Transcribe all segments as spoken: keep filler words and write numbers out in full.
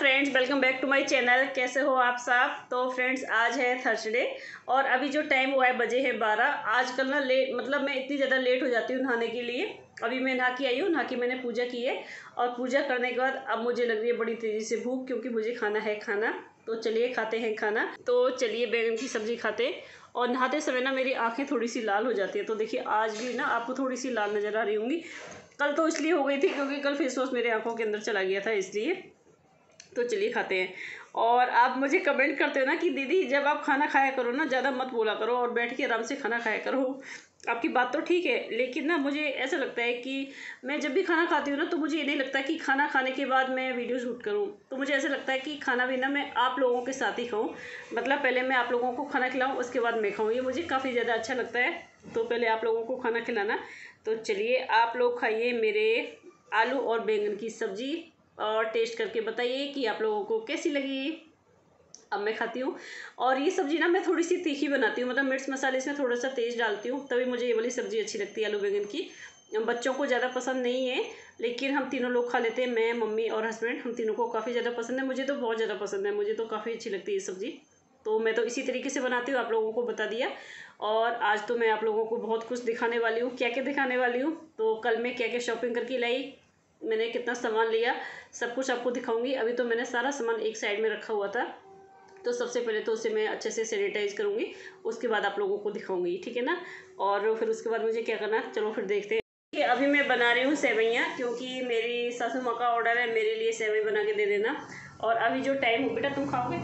Friends, welcome back to my channel. कैसे हो आप सब। तो फ्रेंड्स, आज है थर्सडे और अभी जो टाइम हुआ है बजे है बारह। आजकल ना लेट मतलब मैं इतनी ज़्यादा लेट हो जाती हूँ नहाने के लिए। अभी मैं नहा के आई हूँ, नहा के मैंने पूजा की है और पूजा करने के बाद अब मुझे लग रही है बड़ी तेज़ी से भूख, क्योंकि मुझे खाना है खाना। तो चलिए खाते हैं खाना। तो चलिए बैगन की सब्ज़ी खाते हैं। और नहाते समय ना मेरी आँखें थोड़ी सी लाल हो जाती है, तो देखिए आज भी ना आपको थोड़ी सी लाल नज़र आ रही होंगी। कल तो इसलिए हो गई थी क्योंकि कल फेस वॉश मेरे आँखों के अंदर चला गया था, इसलिए। तो चलिए खाते हैं। और आप मुझे कमेंट करते हो ना कि दीदी जब आप खाना खाया करो ना ज़्यादा मत बोला करो और बैठ के आराम से खाना खाया करो। आपकी बात तो ठीक है, लेकिन ना मुझे ऐसा लगता है कि मैं जब भी खाना खाती हूँ ना तो मुझे ये नहीं लगता कि खाना खाने के बाद मैं वीडियो शूट करूँ। तो मुझे ऐसा लगता है कि खाना भी ना मैं आप लोगों के साथ ही खाऊँ। मतलब पहले मैं आप लोगों को खाना खिलाऊँ, उसके बाद मैं खाऊँ। ये मुझे काफ़ी ज़्यादा अच्छा लगता है। तो पहले आप लोगों को खाना खिलाना। तो चलिए आप लोग खाइए मेरे आलू और बैंगन की सब्ज़ी और टेस्ट करके बताइए कि आप लोगों को कैसी लगी। अब मैं खाती हूँ। और ये सब्ज़ी ना मैं थोड़ी सी तीखी बनाती हूँ, मतलब मिर्च मसाले इसमें थोड़ा सा तेज़ डालती हूँ, तभी मुझे ये वाली सब्ज़ी अच्छी लगती है आलू बैंगन की। बच्चों को ज़्यादा पसंद नहीं है, लेकिन हम तीनों लोग खा लेते हैं। मैं, मम्मी और हस्बैंड, हम तीनों को काफ़ी ज़्यादा पसंद है। मुझे तो बहुत ज़्यादा पसंद है, मुझे तो काफ़ी अच्छी लगती है ये सब्ज़ी। तो मैं तो इसी तरीके से बनाती हूँ, आप लोगों को बता दिया। और आज तो मैं आप लोगों को बहुत कुछ दिखाने वाली हूँ। क्या क्या दिखाने वाली हूँ, तो कल मैं क्या क्या शॉपिंग करके लाई, मैंने कितना सामान लिया, सब कुछ आपको दिखाऊंगी। अभी तो मैंने सारा सामान एक साइड में रखा हुआ था, तो सबसे पहले तो उसे मैं अच्छे से सैनिटाइज करूँगी, उसके बाद आप लोगों को दिखाऊंगी, ठीक है ना। और फिर उसके बाद मुझे क्या करना है, चलो फिर देखते हैं। अभी मैं बना रही हूँ सेवैयाँ, क्योंकि मेरी सासू माँ का ऑर्डर है मेरे लिए सेवई बना के दे देना। और अभी जो टाइम हो, बेटा तुम खाओगे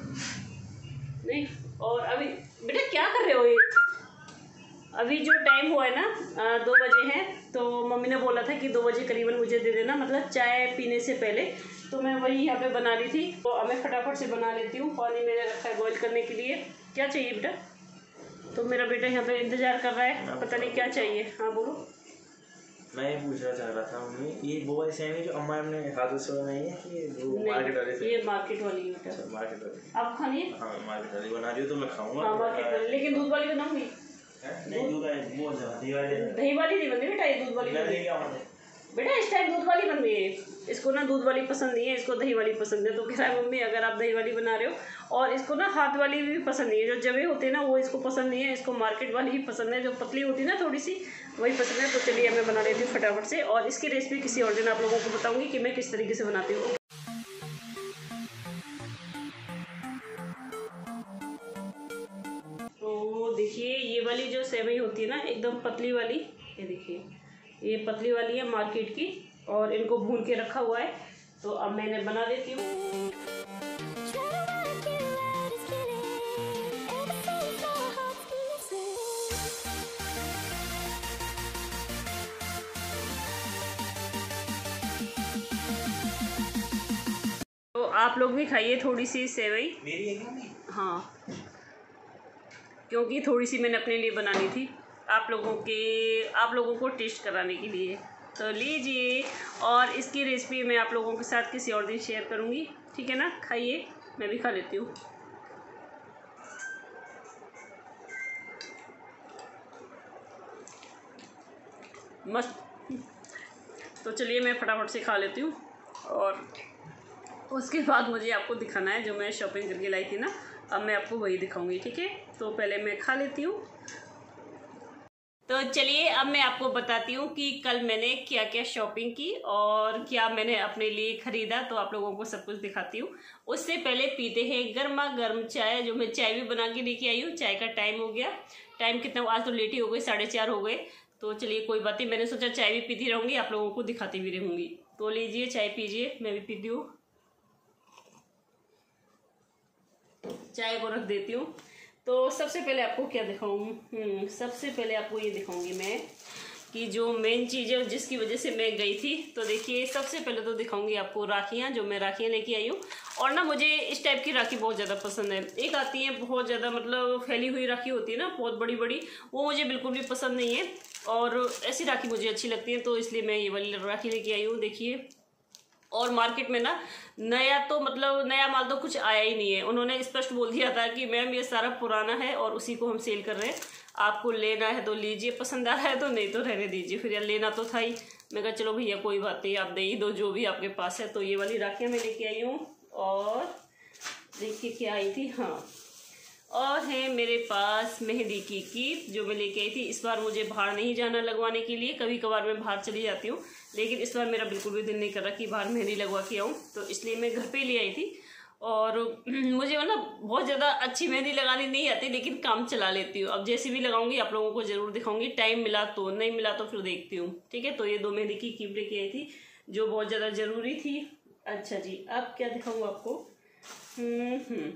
नहीं? और अभी बेटा क्या कर रहे हो ये? अभी जो टाइम हुआ है ना दो बजे हैं, तो मम्मी ने बोला था कि दो बजे करीबन मुझे दे देना, मतलब चाय पीने से पहले। तो मैं वही यहाँ पे बना रही थी, तो अब मैं फटाफट से बना लेती हूँ। पानी मैंने रखा है बॉईल करने के लिए। क्या चाहिए बेटा? तो मेरा बेटा यहाँ पे इंतज़ार कर रहा है, पता नहीं क्या चाहिए। हाँ बोलो। मैं ये पूछना चाह रहा था मम्मी, ये वो वाली सेवई जो अम्मा ने हाथों से बनाई है कि वो मार्केट वाले से? ये मार्केट वाली है बेटा। मार्केट वाली आप खानी है? हाँ मार्केट वाली बना रही हो तो मैं खाऊंगा। हाँ मार्केट वाली, लेकिन दूध वाली बनाऊंगी। नहीं दूध वाली वो दही वाली दही वाली नहीं बनती बेटा, ये दूध वाली बेटा। इस टाइम दूध वाली बन रही है। इसको ना दूध वाली पसंद नहीं है, इसको दही वाली पसंद है। तो कह रहा है मम्मी अगर आप दही वाली बना रहे हो, और इसको ना हाथ वाली भी पसंद नहीं है, जो जवे होते हैं ना वो इसको पसंद नहीं है। इसको मार्केट वाली ही पसंद है, जो पतली होती है ना थोड़ी सी, वही पसंद है। तो चलिए मैं बना लेती हूँ फटाफट से, और इसकी रेसिपी किसी और दिन आप लोगों को बताऊँगी कि मैं किस तरीके से बनाती हूँ। तो देखिए ये वाली जो सेवई होती है ना एकदम पतली वाली, ये देखिए ये पतली वाली है मार्केट की, और इनको भून के रखा हुआ है। तो अब मैंने बना देती हूँ। तो आप लोग भी खाइए थोड़ी सी सेवई। मेरी है? हाँ, क्योंकि थोड़ी सी मैंने अपने लिए बनानी थी, आप लोगों के आप लोगों को टेस्ट कराने के लिए। तो लीजिए, और इसकी रेसिपी मैं आप लोगों के साथ किसी और दिन शेयर करूँगी, ठीक है ना। खाइए, मैं भी खा लेती हूँ। मस्त। तो चलिए मैं फटाफट से खा लेती हूँ, और उसके बाद मुझे आपको दिखाना है जो मैं शॉपिंग करके लाई थी ना, अब मैं आपको वही दिखाऊंगी, ठीक है। तो पहले मैं खा लेती हूँ। तो चलिए अब मैं आपको बताती हूँ कि कल मैंने क्या क्या शॉपिंग की और क्या मैंने अपने लिए ख़रीदा, तो आप लोगों को सब कुछ दिखाती हूँ। उससे पहले पीते हैं गर्मा गर्म चाय, जो मैं चाय भी बना के लेके आई हूँ। चाय का टाइम हो गया, टाइम कितना, आज तो लेट ही हो गए, साढ़े चार हो गए। तो चलिए कोई बात नहीं, मैंने सोचा चाय भी पीती रहूँगी, आप लोगों को दिखाती भी रहूँगी। तो लीजिए चाय पीजिए, मैं भी पीती हूँ। चाय को रख देती हूँ। तो सबसे पहले आपको क्या दिखाऊँ, सबसे पहले आपको ये दिखाऊंगी मैं कि जो मेन चीज़ है जिसकी वजह से मैं गई थी। तो देखिए सबसे पहले तो दिखाऊंगी आपको राखियाँ, जो मैं राखियाँ लेके आई हूँ। और ना मुझे इस टाइप की राखी बहुत ज़्यादा पसंद है। एक आती है बहुत ज़्यादा मतलब फैली हुई राखी होती है ना, बहुत बड़ी बड़ी, वो मुझे बिल्कुल भी पसंद नहीं है, और ऐसी राखी मुझे अच्छी लगती है। तो इसलिए मैं ये वाली राखी लेके आई हूँ, देखिए। और मार्केट में ना नया तो मतलब नया माल तो कुछ आया ही नहीं है। उन्होंने स्पष्ट बोल दिया था कि मैम ये सारा पुराना है और उसी को हम सेल कर रहे हैं, आपको लेना है तो लीजिए, पसंद आ रहा है तो नहीं तो रहने दीजिए। फिर यार लेना तो था ही, मैं कहा चलो भैया कोई बात नहीं, आप दे ही दो जो भी आपके पास है। तो ये वाली राखियाँ मैं लेके आई हूँ। और देखिए क्या आई थी, हाँ, और है मेरे पास मेहंदी की कीप जो मैं लेके आई थी। इस बार मुझे बाहर नहीं जाना लगवाने के लिए, कभी कभार मैं बाहर चली जाती हूँ, लेकिन इस बार मेरा बिल्कुल भी दिल नहीं कर रहा कि बाहर मेहंदी लगवा के आऊँ, तो इसलिए मैं घर पे ले आई थी। और मुझे मतलब बहुत ज़्यादा अच्छी मेहंदी लगानी नहीं आती, लेकिन काम चला लेती हूँ। अब जैसे भी लगाऊंगी आप लोगों को ज़रूर दिखाऊंगी, टाइम मिला तो, नहीं मिला तो फिर देखती हूँ, ठीक है। तो ये दो मेहंदी की कीप लेके आई थी जो बहुत ज़्यादा ज़रूरी थी। अच्छा जी, अब क्या दिखाऊँ आपको, हम्म हम्म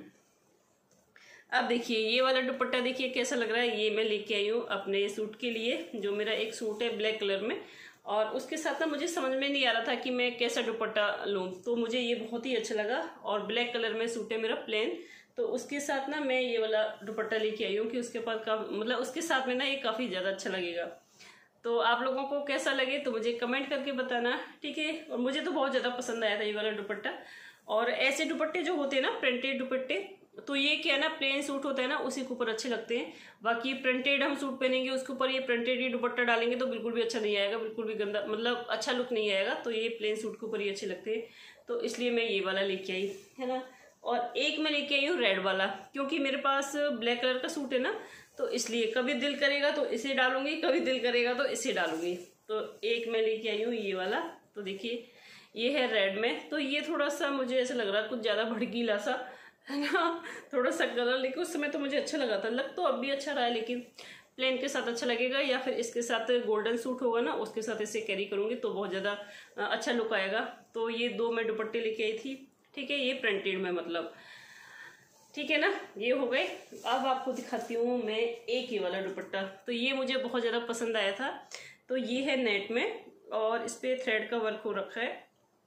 अब देखिए ये वाला दुपट्टा देखिए कैसा लग रहा है। ये मैं लेके आई हूँ अपने सूट के लिए, जो मेरा एक सूट है ब्लैक कलर में, और उसके साथ ना मुझे समझ में नहीं आ रहा था कि मैं कैसा दुपट्टा लूँ, तो मुझे ये बहुत ही अच्छा लगा। और ब्लैक कलर में सूट है मेरा प्लेन, तो उसके साथ ना मैं ये वाला दुपट्टा लेके आई हूँ कि उसके पास का मतलब उसके साथ में ना ये काफ़ी ज़्यादा अच्छा लगेगा। तो आप लोगों को कैसा लगे तो मुझे कमेंट करके बताना, ठीक है। और मुझे तो बहुत ज़्यादा पसंद आया था ये वाला दुपट्टा। और ऐसे दुपट्टे जो होते हैं ना प्रिंटेड दुपट्टे, तो ये क्या है ना, प्लेन सूट होता है ना उसी के ऊपर अच्छे लगते हैं। बाकी प्रिंटेड हम सूट पहनेंगे उसके ऊपर ये प्रिंटेड ही दुपट्टा डालेंगे तो बिल्कुल भी अच्छा नहीं आएगा, बिल्कुल भी गंदा, मतलब अच्छा लुक नहीं आएगा। तो ये प्लेन सूट के ऊपर ही अच्छे लगते हैं, तो इसलिए मैं ये वाला लेके आई, है ना। और एक मैं लेके आई हूँ रेड वाला, क्योंकि मेरे पास ब्लैक कलर का सूट है ना, तो इसलिए कभी दिल करेगा तो इसे डालूंगी, कभी दिल करेगा तो इसे डालूंगी। तो एक मैं लेके आई हूँ ये वाला, तो देखिए ये है रेड में। तो ये थोड़ा सा मुझे ऐसा लग रहा है कुछ ज़्यादा भड़कीला सा, है ना, थोड़ा सा कलर, लेकिन उस समय तो मुझे अच्छा लगा था, लग तो अब भी अच्छा रहा है, लेकिन प्लेन के साथ अच्छा लगेगा, या फिर इसके साथ गोल्डन सूट होगा ना उसके साथ इसे कैरी करूँगी तो बहुत ज़्यादा अच्छा लुक आएगा। तो ये दो मैं दुपट्टे लेके आई थी, ठीक है, ये प्रिंटेड में मतलब, ठीक है ना, ये हो गए। अब आपको दिखाती हूँ मैं एक ही वाला दुपट्टा, तो ये मुझे बहुत ज़्यादा पसंद आया था। तो ये है नेट में और इस पर थ्रेड का वर्क हो रखा है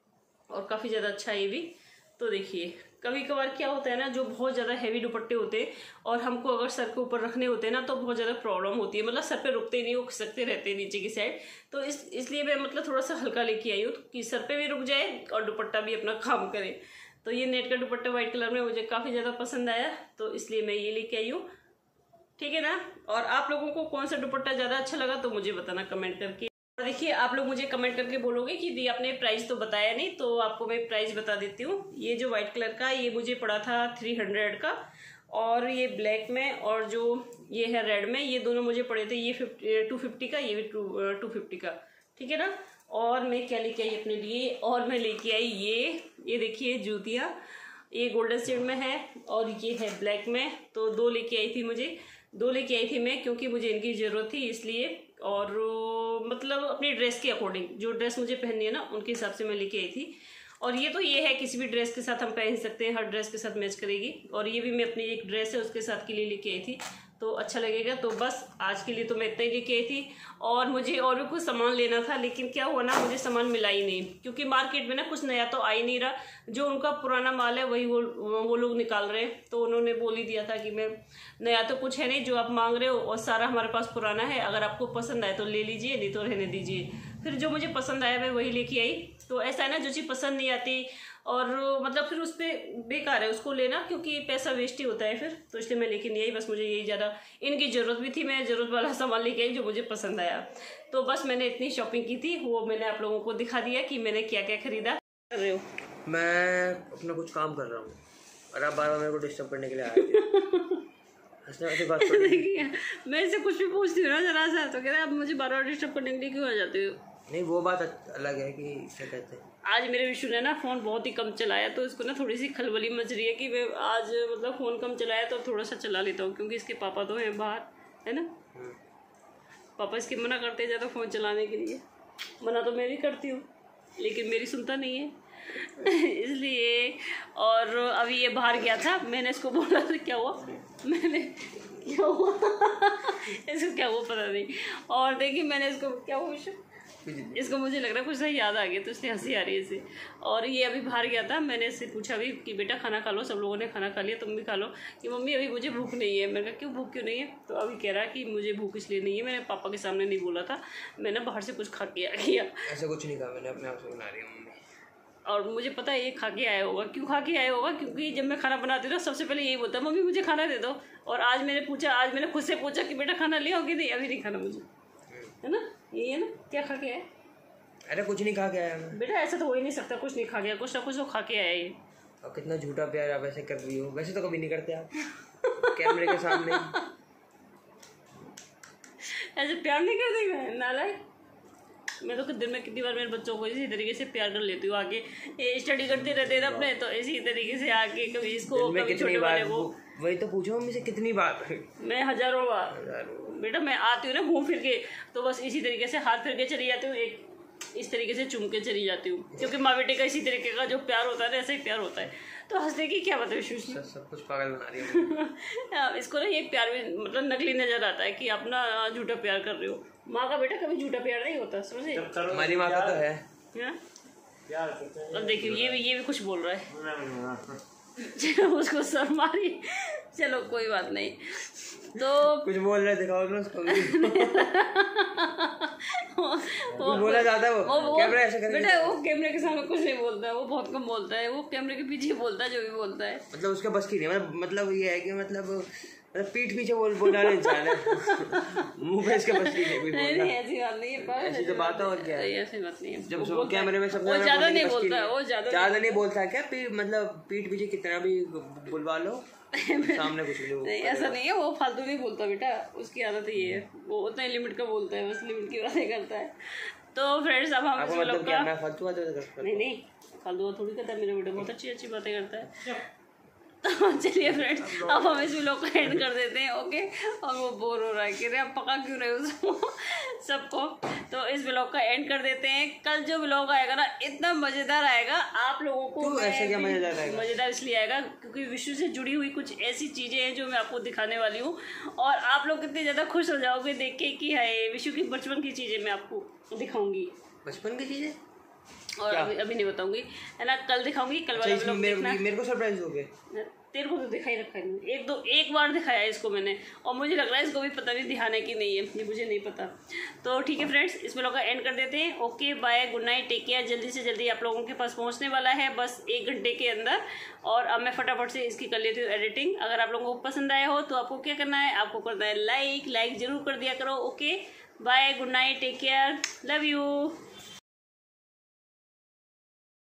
और काफ़ी ज़्यादा अच्छा है ये भी। तो देखिए कभी कभार क्या होता है ना, जो बहुत ज़्यादा हैवी दुपट्टे होते हैं और हमको अगर सर के ऊपर रखने होते हैं ना तो बहुत ज़्यादा प्रॉब्लम होती है, मतलब सर पे रुकते ही नहीं, वो खिसकते रहते हैं नीचे की साइड। तो इस इसलिए मैं मतलब थोड़ा सा हल्का लेके आई हूँ कि सर पे भी रुक जाए और दुपट्टा भी अपना काम करे। तो ये नेट का दुपट्टा व्हाइट कलर में मुझे काफ़ी ज़्यादा पसंद आया, तो इसलिए मैं ये लेके आई हूँ, ठीक है ना। और आप लोगों को कौन सा दुपट्टा ज़्यादा अच्छा लगा तो मुझे बताना कमेंट करके। देखिए आप लोग मुझे कमेंट करके बोलोगे कि दी आपने प्राइस तो बताया नहीं, तो आपको मैं प्राइस बता देती हूँ। ये जो व्हाइट कलर का ये मुझे पड़ा था थ्री हंड्रेड का, और ये ब्लैक में और जो ये है रेड में, ये दोनों मुझे पड़े थे ये फिफ्टी टू फिफ्टी का, ये भी टू टू फिफ्टी का, ठीक है ना। और मैं क्या लेके आई अपने लिए, और मैं लेके आई ये ये देखिए जूतियाँ, ये गोल्डन शेड में है और ये है ब्लैक में। तो दो लेके आई थी मुझे, दो लेके आई थी मैं क्योंकि मुझे इनकी ज़रूरत थी इसलिए, और मतलब अपनी ड्रेस के अकॉर्डिंग, जो ड्रेस मुझे पहननी है ना उनके हिसाब से मैं लेके आई थी। और ये तो ये है किसी भी ड्रेस के साथ हम पहन सकते हैं, हर ड्रेस के साथ मैच करेगी। और ये भी मैं अपनी एक ड्रेस है उसके साथ के लिए लेके आई थी, तो अच्छा लगेगा। तो बस आज के लिए तो मैं इतना ही लेके आई थी, और मुझे और भी कुछ सामान लेना था, लेकिन क्या हुआ ना मुझे सामान मिला ही नहीं, क्योंकि मार्केट में ना कुछ नया तो आ ही नहीं रहा, जो उनका पुराना माल है वही वो वो लोग निकाल रहे हैं। तो उन्होंने बोल ही दिया था कि मैं नया तो कुछ है नहीं जो आप मांग रहे हो, और सारा हमारे पास पुराना है, अगर आपको पसंद आए तो ले लीजिए, नहीं तो रहने दीजिए। फिर जो मुझे पसंद आया मैं वही लेके आई। तो ऐसा है ना, जो चीज़ पसंद नहीं आती और मतलब फिर उस पर बेकार है उसको लेना, क्योंकि पैसा वेस्ट ही होता है फिर, तो इसलिए मैं लेके नहीं आई। बस मुझे यही ज़्यादा इनकी ज़रूरत भी थी, मैं ज़रूरत वाला सामान लेके आई जो मुझे पसंद आया। तो बस मैंने इतनी शॉपिंग की थी, वो मैंने आप लोगों को दिखा दिया कि मैंने क्या क्या खरीदा। कर रहे हो? मैं अपना कुछ काम कर रहा हूँ और आप बार बार मेरे को डिस्टर्ब करने के लिए आए थे। ऐसे बात कर रही है। मैं इससे कुछ भी पूछती हूँ ना जरा सा, तो कह रहे आप मुझे बार बार डिस्टर्ब करने के लिए क्यों आ जाते हो? नहीं वो बात अलग है कि क्या कहते हैं, आज मेरे विशु ने ना फ़ोन बहुत ही कम चलाया, तो इसको ना थोड़ी सी खलबली मच रही है कि मैं आज मतलब फ़ोन कम चलाया तो थोड़ा सा चला लेता हूँ, क्योंकि इसके पापा तो हैं बाहर, है ना। पापा इसके मना करते हैं ज़्यादा फ़ोन चलाने के लिए, मना तो मैं भी करती हूँ लेकिन मेरी सुनता नहीं है इसलिए। और अभी ये बाहर गया था, मैंने इसको बोला था क्या हुआ, मैंने क्या हुआ इसको क्या हुआ पता नहीं। और देखिए मैंने इसको क्या हुआ, इसको मुझे लग रहा है कुछ सही याद आ गया, तो इसलिए हंसी आ रही है इसे। और ये अभी बाहर गया था, मैंने इससे पूछा भी कि बेटा खाना खा लो, सब लोगों ने खाना खा लिया तुम भी खा लो, कि मम्मी अभी मुझे भूख नहीं है। मैंने कहा क्यों भूख क्यों नहीं है, तो अभी कह रहा है कि मुझे भूख इसलिए नहीं है, मैंने पापा के सामने नहीं बोला था, मैंने बाहर से कुछ खा के आ गया। ऐसा कुछ नहीं कहा मैंने, अपने आप से बना रही हूँ मम्मी। और मुझे पता है ये खा के आया होगा, क्यों खा के आया होगा, क्योंकि जब मैं खाना बनाती हूँ सबसे पहले यही बोलता है मम्मी मुझे खाना दे दो। और आज मैंने पूछा, आज मैंने खुद से पूछा कि बेटा खाना ले आओगे, नहीं अभी नहीं खाना मुझे, है ना, यही है ना। क्या खा के आया? अरे कुछ नहीं खा के आया मैं। बेटा ऐसा तो हो ही नहीं सकता, कुछ नहीं खा गया, कुछ ना कुछ तो खा के आया ये। और कितना झूठा प्यार आप ऐसे कर रही हो, वैसे तो कभी नहीं करते आप कैमरे के सामने। ऐसे प्यार नहीं करते मैं नालायक। मैं तो दिन में कितनी बार मेरे बच्चों को इसी तरीके से प्यार कर लेती हूँ। आगे ये स्टडी करते रहते हैं अपने, तो इसी तरीके से आके कभी इसको कभी छोटे वाले को। वही तो पूछो मम्मी से कितनी बार। मैं हजारों बार बेटा, मैं आती हूँ ना घूम फिर के, तो बस इसी तरीके से हाथ फिर के चली जाती हूँ, एक इस तरीके से चुम के चली जाती हूँ, क्योंकि माँ बेटे का इसी तरीके का जो प्यार होता है ना, ऐसा ही प्यार होता है। तो हंसने की क्या बात है विशु, सब, सब कुछ पागल बना रही है। इसको ना ये प्यार भी मतलब नकली नजर आता है कि आप ना झूठा प्यार कर रहे हो। माँ का बेटा कभी झूठा प्यार नहीं होता, समझे। हमारी माँ का तो है। अब देखिए ये भी ये भी कुछ बोल रहा है। उसको सर मारी। चलो कोई बात नहीं। तो कुछ बोल रहे दिखाओ ना उसको। वो बोला जाता है, वो, वो कैमरा ऐसे करके बेटा वो कैमरे के सामने कुछ नहीं बोलता है, वो बहुत कम बोलता है, वो कैमरे के पीछे बोलता है जो भी बोलता है। मतलब उसका बस की नहीं, मतलब मतलब ये है कि मतलब मतलब पीठ पीछे बोल बोलने वाला इंसान है। मुंह पे इसके बस की नहीं कोई बोलना। नहीं ऐसी बात नहीं है, ऐसी तो बात है और क्या है, ऐसी बात नहीं है। जब सब कैमरे में सब वो ज्यादा नहीं बोलता, वो ज्यादा ज्यादा नहीं बोलता क्या, मतलब पीठ पीछे कितना भी बुलवा लो सामने कुछ नहीं। नहीं ऐसा नहीं है, वो फालतू नहीं बोलता बेटा, उसकी आदत ये है, वो उतना लिमिट का बोलता है, बस लिमिट की बातें करता है। तो फ्रेंड्स अब हम इस व्लॉग का नहीं नहीं फालतू थोड़ी करता है, मेरा बेटा बहुत अच्छी अच्छी बातें करता है। तो चलिए फ्रेंड्स अब हम इस व्लॉग को एंड कर देते हैं, ओके। और वो बोर हो रहा है कि रे आप पका क्यों रहे हो सबको, तो इस व्लॉग का एंड कर देते हैं। कल जो व्लॉग आएगा ना इतना मज़ेदार आएगा, आप लोगों को ऐसा क्या मज़ेदार आएगा? मज़ेदार इसलिए आएगा क्योंकि विश्व से जुड़ी हुई कुछ ऐसी चीज़ें हैं जो मैं आपको दिखाने वाली हूँ, और आप लोग कितने ज़्यादा खुश हो जाओगे देख के कि है विश्व की बचपन की चीज़ें मैं आपको दिखाऊंगी। बचपन की चीज़ें और अभी अभी नहीं बताऊंगी, है ना, कल दिखाऊंगी। कल वाला व्लॉग देखना। मेरे को सरप्राइज हो गए। तेरे को तो दिखाई रखा है, एक दो एक बार दिखाया इसको मैंने, और मुझे लग रहा है इसको भी पता नहीं ध्यान है कि नहीं है, ये मुझे नहीं पता। तो ठीक है फ्रेंड्स, इस व्लॉग का एंड कर देते हैं। Okay bye, good night, take care. जल्दी से जल्दी आप लोगों के पास पहुंचने वाला है, बस एक घंटे के अंदर। और अब मैं फटाफट से इसकी कर लेती हूँ एडिटिंग। अगर आप लोगों को पसंद आया हो तो आपको क्या करना है, आपको करना है लाइक लाइक जरूर कर दिया करो। Okay bye, good night, take care, love you.